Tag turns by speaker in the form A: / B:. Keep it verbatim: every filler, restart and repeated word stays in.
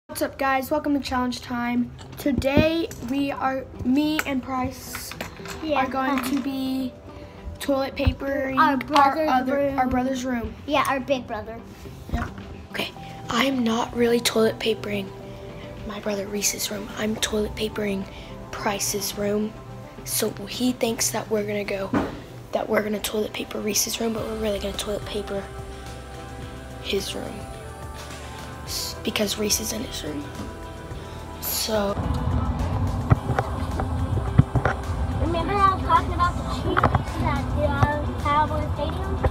A: What's up, guys? Welcome to Challenge Time. Today we are, me and Price
B: yeah.
A: are going to be toilet papering
B: our
A: our
B: brother's
A: other
B: room.
A: our brother's room.
B: Yeah, our big brother.
A: Yep. Okay. I'm not really toilet papering my brother Reese's room. I'm toilet papering Price's room. So he thinks that we're gonna go, that we're gonna toilet paper Reese's room, but we're really gonna toilet paper his room. Because Reese is in his room. So
B: remember how I was talking about the Chiefs at the uh, Cowboys Stadium?